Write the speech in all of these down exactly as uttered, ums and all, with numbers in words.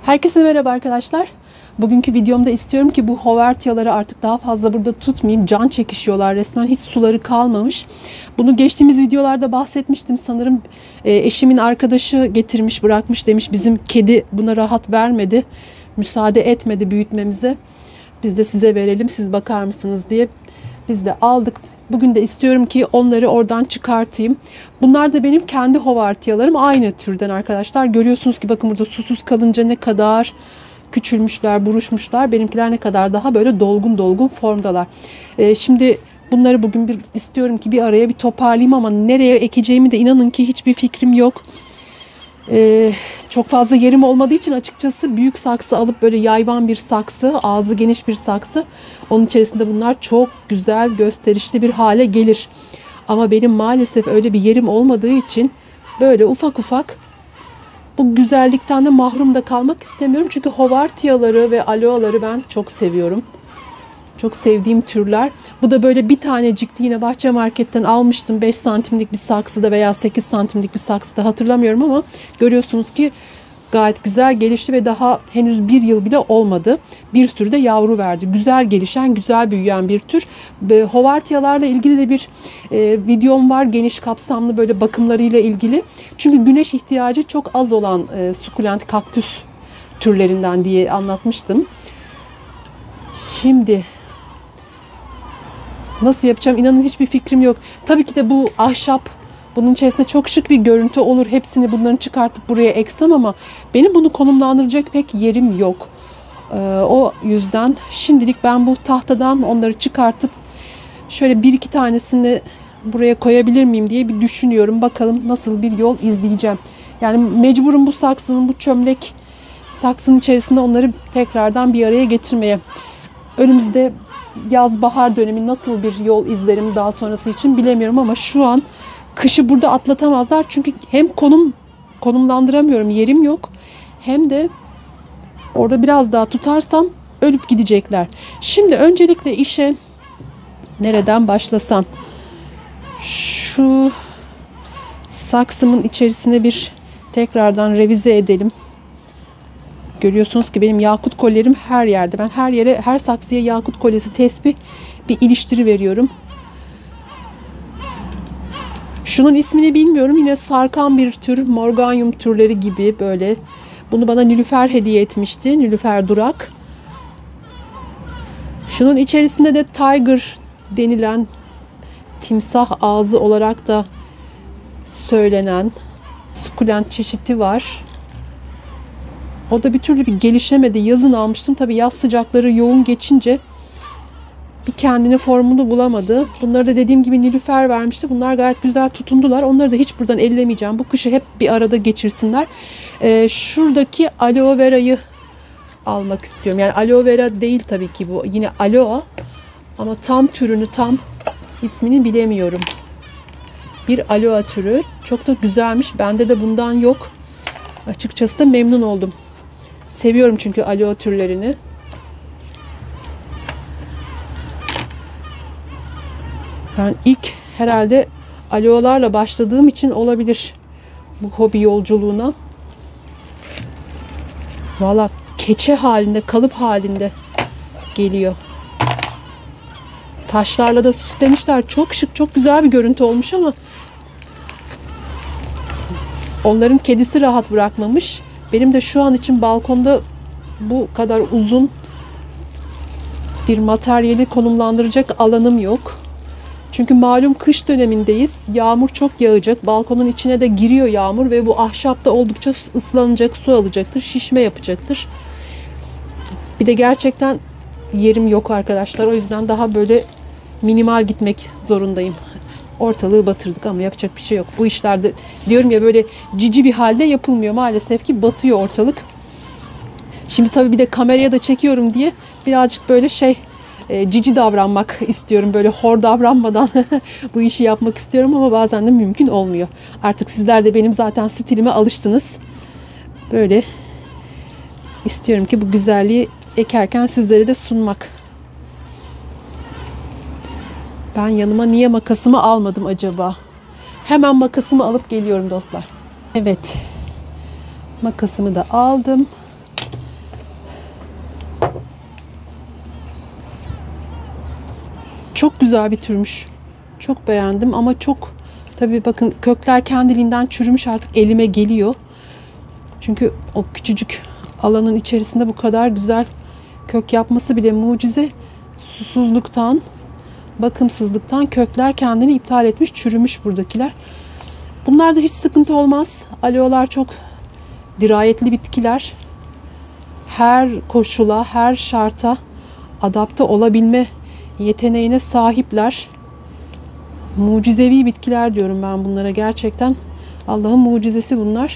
Herkese merhaba arkadaşlar. Bugünkü videomda istiyorum ki bu hovertiyaları artık daha fazla burada tutmayayım. Can çekişiyorlar resmen. Hiç suları kalmamış. Bunu geçtiğimiz videolarda bahsetmiştim. Sanırım eşimin arkadaşı getirmiş bırakmış demiş. Bizim kedi buna rahat vermedi. Müsaade etmedi büyütmemize. Biz de size verelim, siz bakar mısınız diye. Biz de aldık. Bugün de istiyorum ki onları oradan çıkartayım. Bunlar da benim kendi hovertiyalarım. Aynı türden arkadaşlar. Görüyorsunuz ki bakın burada susuz kalınca ne kadar küçülmüşler, buruşmuşlar. Benimkiler ne kadar daha böyle dolgun dolgun formdalar. Ee, şimdi bunları bugün bir istiyorum ki bir araya bir toparlayayım ama nereye ekeceğimi de inanın ki hiçbir fikrim yok. Ee, çok fazla yerim olmadığı için açıkçası büyük saksı alıp böyle yayvan bir saksı, ağzı geniş bir saksı, onun içerisinde bunlar çok güzel gösterişli bir hale gelir. Ama benim maalesef öyle bir yerim olmadığı için böyle ufak ufak bu güzellikten de mahrum da kalmak istemiyorum. Çünkü hovertiyaları ve aloe'ları ben çok seviyorum. Çok sevdiğim türler. Bu da böyle bir tanecikti, yine bahçe marketten almıştım. beş santimlik bir saksıda veya sekiz santimlik bir saksıda, hatırlamıyorum ama görüyorsunuz ki gayet güzel gelişti ve daha henüz bir yıl bile olmadı. Bir sürü de yavru verdi. Güzel gelişen, güzel büyüyen bir tür. Hovertiyalarla ilgili de bir e, videom var. Geniş kapsamlı böyle bakımlarıyla ilgili. Çünkü güneş ihtiyacı çok az olan e, sukulent kaktüs türlerinden diye anlatmıştım. Şimdi nasıl yapacağım inanın hiçbir fikrim yok. Tabii ki de bu ahşap, bunun içerisinde çok şık bir görüntü olur. Hepsini bunların çıkartıp buraya eksem ama benim bunu konumlandıracak pek yerim yok. Ee, o yüzden şimdilik ben bu tahtadan onları çıkartıp şöyle bir iki tanesini buraya koyabilir miyim diye bir düşünüyorum. Bakalım nasıl bir yol izleyeceğim. Yani mecburum bu saksının, bu çömlek saksının içerisinde onları tekrardan bir araya getirmeye. Önümüzde yaz bahar dönemi nasıl bir yol izlerim daha sonrası için bilemiyorum ama şu an kışı burada atlatamazlar. Çünkü hem konum konumlandıramıyorum, yerim yok. Hem de orada biraz daha tutarsam ölüp gidecekler. Şimdi öncelikle işe nereden başlasam? Şu saksımın içerisine bir tekrardan revize edelim. Görüyorsunuz ki benim yakut kolyerim her yerde. Ben her yere, her saksıya yakut kolyesi, tesbih bir iliştiri veriyorum. Şunun ismini bilmiyorum. Yine sarkan bir tür. Morganium türleri gibi böyle. Bunu bana Nilüfer hediye etmişti. Nilüfer Durak. Şunun içerisinde de Tiger denilen, timsah ağzı olarak da söylenen sukulent çeşidi var. O da bir türlü bir gelişemedi. Yazın almıştım. Tabii yaz sıcakları yoğun geçince bir kendine formunu bulamadı. Bunları da dediğim gibi Nilüfer vermişti. Bunlar gayet güzel tutundular. Onları da hiç buradan ellemeyeceğim. Bu kışı hep bir arada geçirsinler. Ee, şuradaki aloe vera'yı almak istiyorum. Yani aloe vera değil tabii ki bu. Yine aloe. Ama tam türünü, tam ismini bilemiyorum. Bir aloe türü. Çok da güzelmiş. Bende de bundan yok. Açıkçası da memnun oldum. Seviyorum çünkü aloe türlerini. Ben ilk herhalde aloe'larla başladığım için olabilir bu hobi yolculuğuna. Valla keçe halinde, kalıp halinde geliyor. Taşlarla da süslemişler. Çok şık, çok güzel bir görüntü olmuş ama onların kedisi rahat bırakmamış. Benim de şu an için balkonda bu kadar uzun bir materyali konumlandıracak alanım yok. Çünkü malum kış dönemindeyiz. Yağmur çok yağacak. Balkonun içine de giriyor yağmur ve bu ahşap da oldukça ıslanacak, su alacaktır, şişme yapacaktır. Bir de gerçekten yerim yok arkadaşlar. O yüzden daha böyle minimal gitmek zorundayım. Ortalığı batırdık ama yapacak bir şey yok. Bu işlerde diyorum ya böyle cici bir halde yapılmıyor. Maalesef ki batıyor ortalık. Şimdi tabii bir de kameraya da çekiyorum diye birazcık böyle şey e, cici davranmak istiyorum. Böyle hor davranmadan bu işi yapmak istiyorum ama bazen de mümkün olmuyor. Artık sizler de benim zaten stilime alıştınız. Böyle istiyorum ki bu güzelliği ekerken sizlere de sunmak. Ben yanıma niye makasımı almadım acaba? Hemen makasımı alıp geliyorum dostlar. Evet. Makasımı da aldım. Çok güzel bir türmüş. Çok beğendim ama çok tabii bakın kökler kendiliğinden çürümüş, artık elime geliyor. Çünkü o küçücük alanın içerisinde bu kadar güzel kök yapması bile mucize. Susuzluktan, bakımsızlıktan kökler kendini iptal etmiş, çürümüş buradakiler. Bunlarda hiç sıkıntı olmaz. Aloe'lar çok dirayetli bitkiler. Her koşula, her şarta adapte olabilme yeteneğine sahipler. Mucizevi bitkiler diyorum ben bunlara. Gerçekten Allah'ın mucizesi bunlar.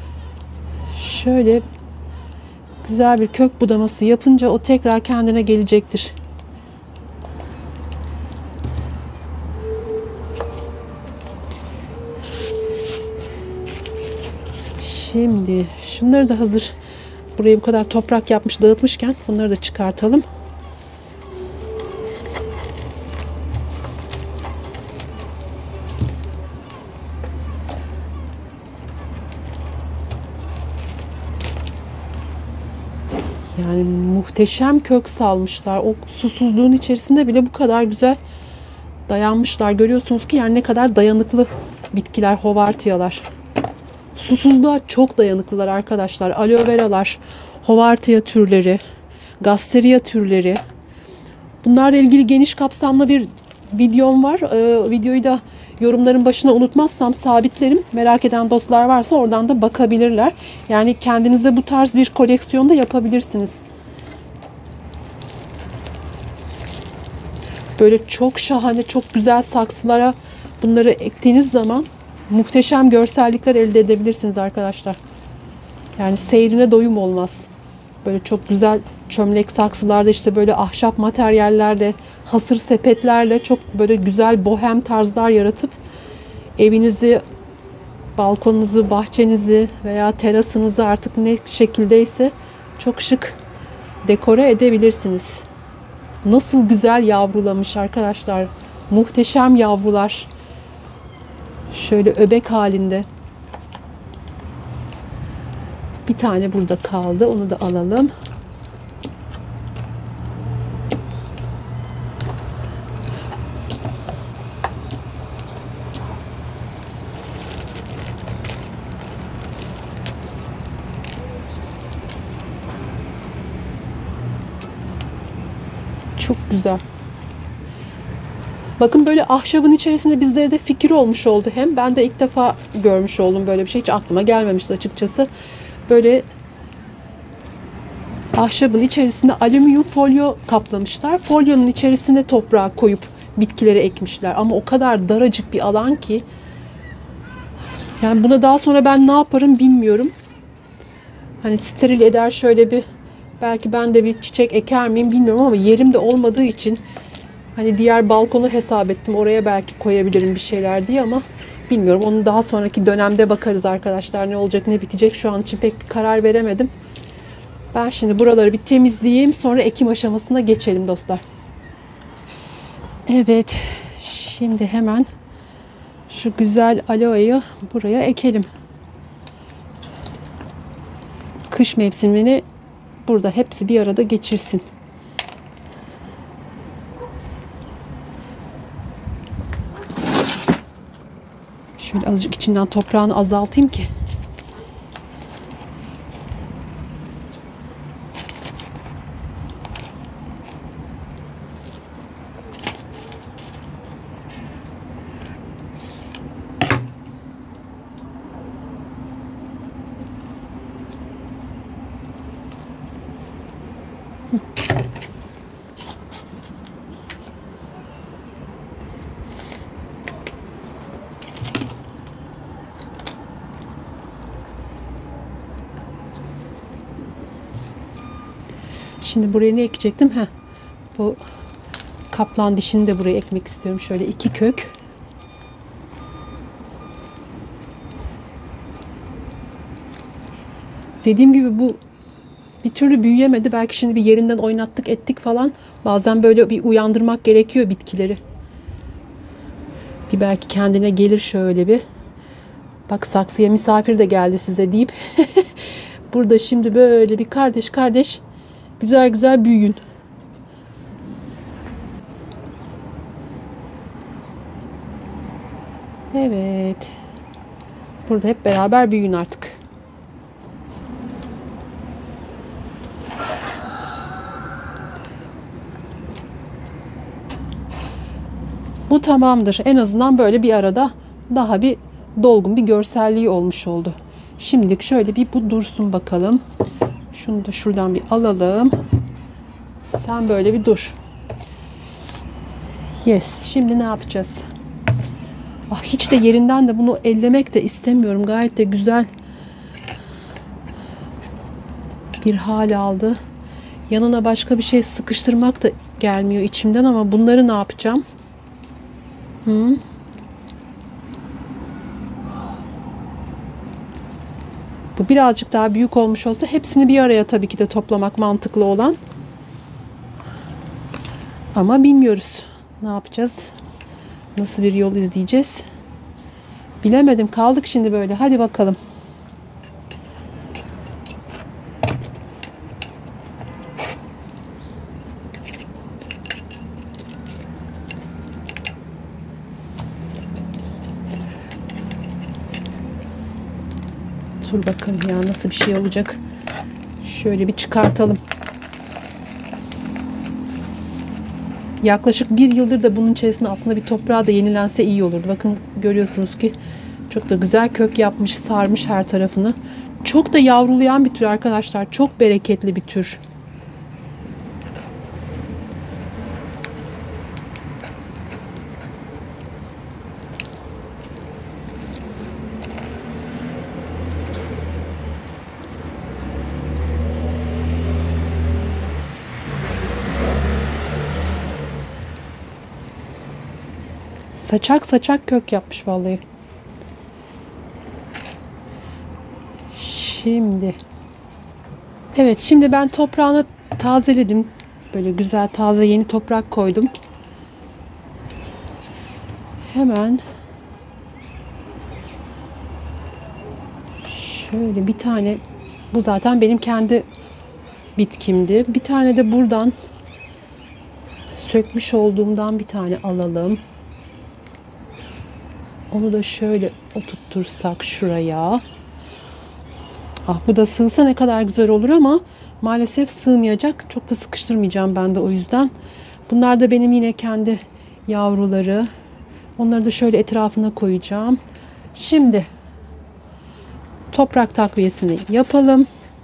Şöyle güzel bir kök budaması yapınca o tekrar kendine gelecektir. Şimdi şunları da hazır burayı bu kadar toprak yapmış, dağıtmışken bunları da çıkartalım. Yani muhteşem kök salmışlar. O susuzluğun içerisinde bile bu kadar güzel dayanmışlar. Görüyorsunuz ki yani ne kadar dayanıklı bitkiler, hovartiyalar. Susuzluğa çok dayanıklılar arkadaşlar. Aloe veralar, hovartiya türleri, gasteria türleri. Bunlarla ilgili geniş kapsamlı bir videom var. Ee, videoyu da yorumların başına unutmazsam sabitlerim. Merak eden dostlar varsa oradan da bakabilirler. Yani kendinize bu tarz bir koleksiyon da yapabilirsiniz. Böyle çok şahane, çok güzel saksılara bunları ektiğiniz zaman muhteşem görsellikler elde edebilirsiniz arkadaşlar. Yani seyrine doyum olmaz. Böyle çok güzel çömlek saksılarda, işte böyle ahşap materyallerle, hasır sepetlerle çok böyle güzel bohem tarzlar yaratıp evinizi, balkonunuzu, bahçenizi veya terasınızı artık ne şekildeyse çok şık dekore edebilirsiniz. Nasıl güzel yavrulamış arkadaşlar. Muhteşem yavrular. Şöyle öbek halinde. Bir tane burada kaldı. Onu da alalım. Çok güzel. Bakın böyle ahşabın içerisinde bizlere de fikir olmuş oldu hem. Ben de ilk defa görmüş oldum böyle bir şey. Hiç aklıma gelmemişti açıkçası. Böyle ahşabın içerisinde alüminyum folyo kaplamışlar. Folyonun içerisine toprağı koyup bitkileri ekmişler. Ama o kadar daracık bir alan ki. Yani buna daha sonra ben ne yaparım bilmiyorum. Hani steril eder şöyle bir, belki ben de bir çiçek eker miyim bilmiyorum ama yerim de olmadığı için hani diğer balkonu hesap ettim. Oraya belki koyabilirim bir şeyler diye ama bilmiyorum. Onu daha sonraki dönemde bakarız arkadaşlar. Ne olacak ne bitecek şu an için pek bir karar veremedim. Ben şimdi buraları bir temizleyeyim. Sonra ekim aşamasına geçelim dostlar. Evet. Şimdi hemen şu güzel aloe'yu buraya ekelim. Kış mevsimini burada hepsi bir arada geçirsin. Şöyle azıcık içinden toprağını azaltayım ki. Şimdi buraya ne ekecektim? Heh, bu kaplan dişini de buraya ekmek istiyorum. Şöyle iki kök. Dediğim gibi bu bir türlü büyüyemedi. Belki şimdi bir yerinden oynattık ettik falan. Bazen böyle bir uyandırmak gerekiyor bitkileri. Bir belki kendine gelir şöyle bir. Bak saksıya misafir de geldi size deyip. Burada şimdi böyle bir kardeş kardeş güzel güzel büyüyün. Evet. Burada hep beraber büyüyün artık. Bu tamamdır. En azından böyle bir arada daha bir dolgun bir görselliği olmuş oldu. Şimdilik şöyle bir bu dursun bakalım. Şunu da şuradan bir alalım. Sen böyle bir dur. Yes. Şimdi ne yapacağız? Ah, hiç de yerinden de bunu ellemek de istemiyorum. Gayet de güzel bir hal aldı. Yanına başka bir şey sıkıştırmak da gelmiyor içimden ama bunları ne yapacağım? Hı? Bu birazcık daha büyük olmuş olsa hepsini bir araya tabii ki de toplamak mantıklı olan. Ama bilmiyoruz. Ne yapacağız? Nasıl bir yol izleyeceğiz? Bilemedim. Kaldık şimdi böyle. Hadi bakalım. Dur bakalım ya nasıl bir şey olacak. Şöyle bir çıkartalım. Yaklaşık bir yıldır da bunun içerisinde aslında bir toprağa da yenilense iyi olurdu. Bakın görüyorsunuz ki çok da güzel kök yapmış, sarmış her tarafını. Çok da yavrulayan bir tür arkadaşlar. Çok bereketli bir tür. Saçak saçak kök yapmış vallahi. Şimdi. Evet, şimdi ben toprağını tazeledim. Böyle güzel taze yeni toprak koydum. Hemen şöyle bir tane, bu zaten benim kendi bitkimdi. Bir tane de buradan sökmüş olduğumdan bir tane alalım. Onu da şöyle oturtursak şuraya. Ah, bu da sığsa ne kadar güzel olur ama maalesef sığmayacak. Çok da sıkıştırmayacağım ben de o yüzden. Bunlar da benim yine kendi yavruları. Onları da şöyle etrafına koyacağım. Şimdi toprak takviyesini yapalım.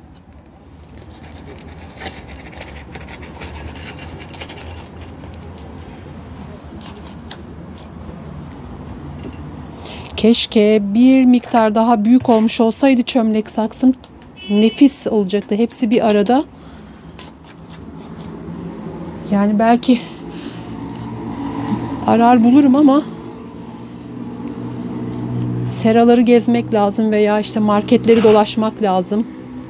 Keşke bir miktar daha büyük olmuş olsaydı çömlek saksım. Nefis olacaktı. Hepsi bir arada. Yani belki arar bulurum ama seraları gezmek lazım veya işte marketleri dolaşmak lazım.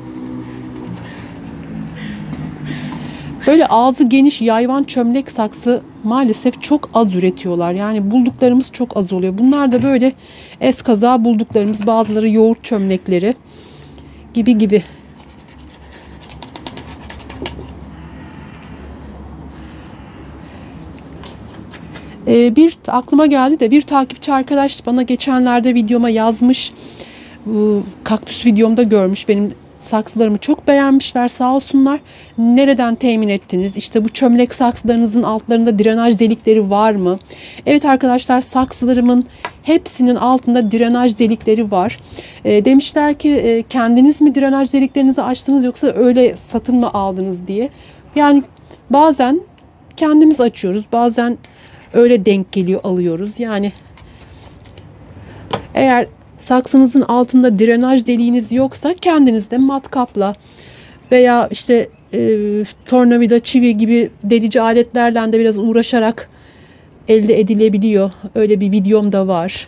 Böyle ağzı geniş yayvan çömlek saksı maalesef çok az üretiyorlar. Yani bulduklarımız çok az oluyor. Bunlar da böyle eskaza bulduklarımız, bazıları yoğurt çömlekleri gibi gibi. Ee, bir aklıma geldi de bir takipçi arkadaş bana geçenlerde videoma yazmış. Bu kaktüs videomda görmüş, benim saksılarımı çok beğenmişler sağ olsunlar. Nereden temin ettiniz? İşte bu çömlek saksılarınızın altlarında drenaj delikleri var mı? Evet arkadaşlar, saksılarımın hepsinin altında drenaj delikleri var. E, demişler ki e, kendiniz mi drenaj deliklerinizi açtınız yoksa öyle satın mı aldınız diye. Yani bazen kendimiz açıyoruz, bazen öyle denk geliyor alıyoruz. Yani eğer saksınızın altında drenaj deliğiniz yoksa kendiniz de matkapla veya işte e, tornavida, çivi gibi delici aletlerle de biraz uğraşarak elde edilebiliyor. Öyle bir videom da var.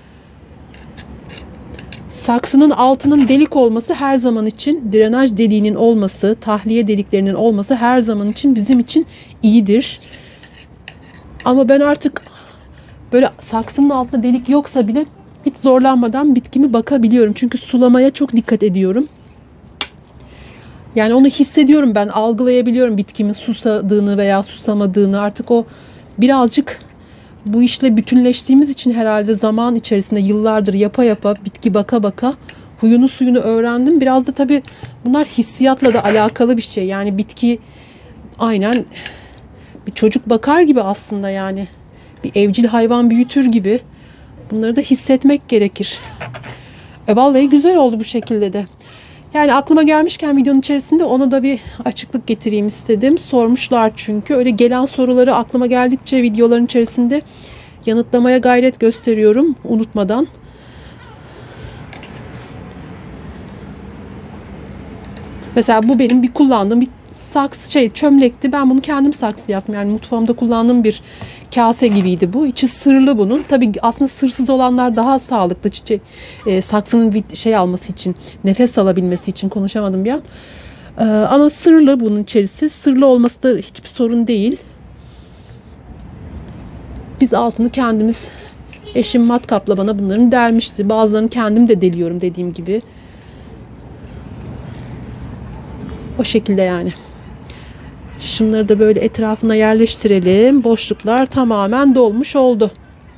Saksının altının delik olması her zaman için, drenaj deliğinin olması, tahliye deliklerinin olması her zaman için bizim için iyidir. Ama ben artık böyle saksının altında delik yoksa bile hiç zorlanmadan bitkimi bakabiliyorum. Çünkü sulamaya çok dikkat ediyorum. Yani onu hissediyorum, ben algılayabiliyorum bitkimin susadığını veya susamadığını. Artık o birazcık bu işle bütünleştiğimiz için herhalde zaman içerisinde yıllardır yapa yapa, bitki baka baka huyunu suyunu öğrendim. Biraz da tabii bunlar hissiyatla da alakalı bir şey. Yani bitki aynen bir çocuk bakar gibi aslında yani. Bir evcil hayvan büyütür gibi. Bunları da hissetmek gerekir. E vallahi güzel oldu bu şekilde de. Yani aklıma gelmişken videonun içerisinde ona da bir açıklık getireyim istedim. Sormuşlar çünkü. Öyle gelen soruları aklıma geldikçe videoların içerisinde yanıtlamaya gayret gösteriyorum unutmadan. Mesela bu benim bir kullandığım bir saksı şey çömlekti. Ben bunu kendim saksı yaptım. Yani mutfağımda kullandığım bir kase gibiydi bu. İçi sırlı bunun. Tabii aslında sırsız olanlar daha sağlıklı. Çiçek e, saksının bir şey alması için, nefes alabilmesi için konuşamadım bir an. E, ama sırlı bunun içerisi. Sırlı olması da hiçbir sorun değil. Biz altını kendimiz, eşim matkapla bana bunların delmişti. Bazılarını kendim de deliyorum dediğim gibi. O şekilde yani. Şunları da böyle etrafına yerleştirelim. Boşluklar tamamen dolmuş oldu.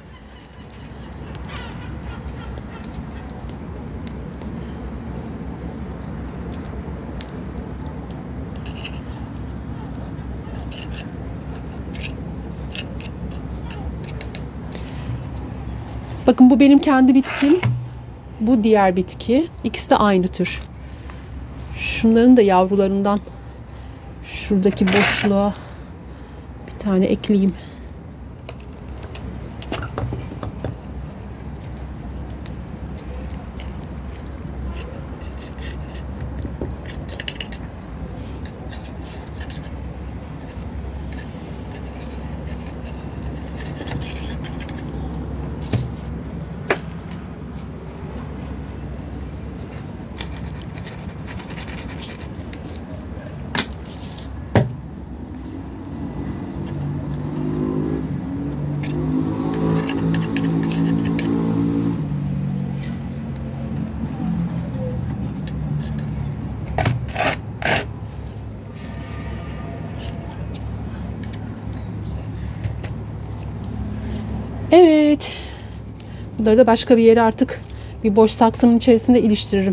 Bakın bu benim kendi bitkim. Bu diğer bitki. İkisi de aynı tür. Şunların da yavrularından şuradaki boşluğa bir tane ekleyeyim. Evet. Bunları da başka bir yere artık bir boş saksının içerisinde iliştiririm.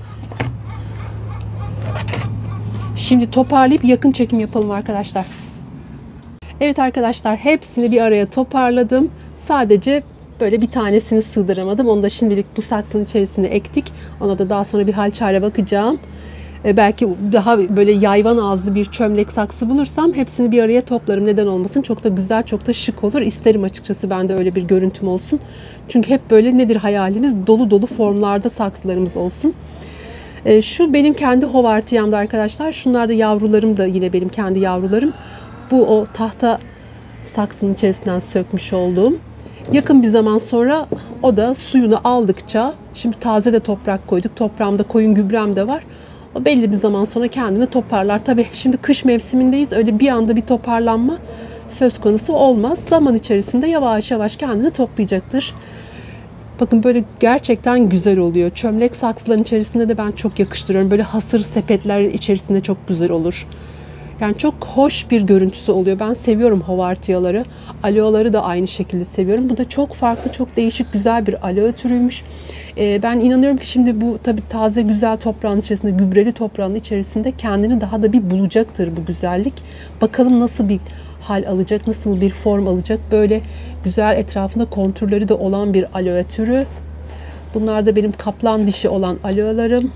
Şimdi toparlayıp yakın çekim yapalım arkadaşlar. Evet arkadaşlar, hepsini bir araya toparladım. Sadece böyle bir tanesini sığdıramadım. Onu da şimdilik bu saksının içerisine ektik. Ona da daha sonra bir hal çare bakacağım. E belki daha böyle yayvan ağızlı bir çömlek saksı bulursam hepsini bir araya toplarım. Neden olmasın? Çok da güzel, çok da şık olur. İsterim açıkçası ben de öyle bir görüntüm olsun. Çünkü hep böyle nedir hayalimiz? Dolu dolu formlarda saksılarımız olsun. E, şu benim kendi hovartiyamda arkadaşlar. Şunlar da yavrularım da yine benim kendi yavrularım. Bu o tahta saksının içerisinden sökmüş olduğum. Yakın bir zaman sonra o da suyunu aldıkça, şimdi taze de toprak koyduk. Toprağımda koyun gübrem de var. O belli bir zaman sonra kendini toparlar. Tabii şimdi kış mevsimindeyiz. Öyle bir anda bir toparlanma söz konusu olmaz. Zaman içerisinde yavaş yavaş kendini toplayacaktır. Bakın böyle gerçekten güzel oluyor. Çömlek saksıların içerisinde de ben çok yakıştırıyorum. Böyle hasır sepetlerin içerisinde çok güzel olur. Yani çok hoş bir görüntüsü oluyor. Ben seviyorum hovartiyaları. Aloe'ları da aynı şekilde seviyorum. Bu da çok farklı, çok değişik, güzel bir aloe türüymüş. Ee, ben inanıyorum ki şimdi bu tabii taze güzel toprağın içerisinde, gübreli toprağın içerisinde kendini daha da bir bulacaktır bu güzellik. Bakalım nasıl bir hal alacak, nasıl bir form alacak. Böyle güzel, etrafında konturları da olan bir aloe türü. Bunlar da benim kaplan dişi olan aloe'larım.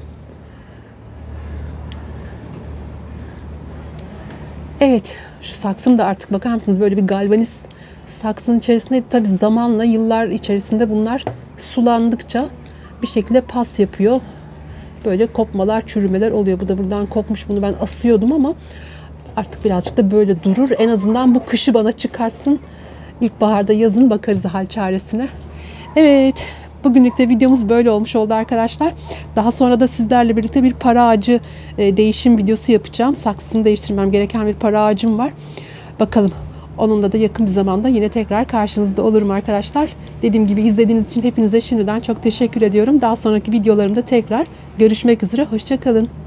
Evet, şu saksım da artık bakar mısınız böyle bir galvaniz saksının içerisinde, tabii zamanla, yıllar içerisinde bunlar sulandıkça bir şekilde pas yapıyor. Böyle kopmalar, çürümeler oluyor. Bu da buradan kopmuş, bunu ben asıyordum ama artık birazcık da böyle durur. En azından bu kışı bana çıkarsın. İlkbaharda, yazın bakarız hal çaresine. Evet. Bugünlük de videomuz böyle olmuş oldu arkadaşlar. Daha sonra da sizlerle birlikte bir para ağacı e, değişim videosu yapacağım. Saksısını değiştirmem gereken bir para ağacım var. Bakalım. Onunla da yakın bir zamanda yine tekrar karşınızda olurum arkadaşlar. Dediğim gibi izlediğiniz için hepinize şimdiden çok teşekkür ediyorum. Daha sonraki videolarımda tekrar görüşmek üzere. Hoşça kalın.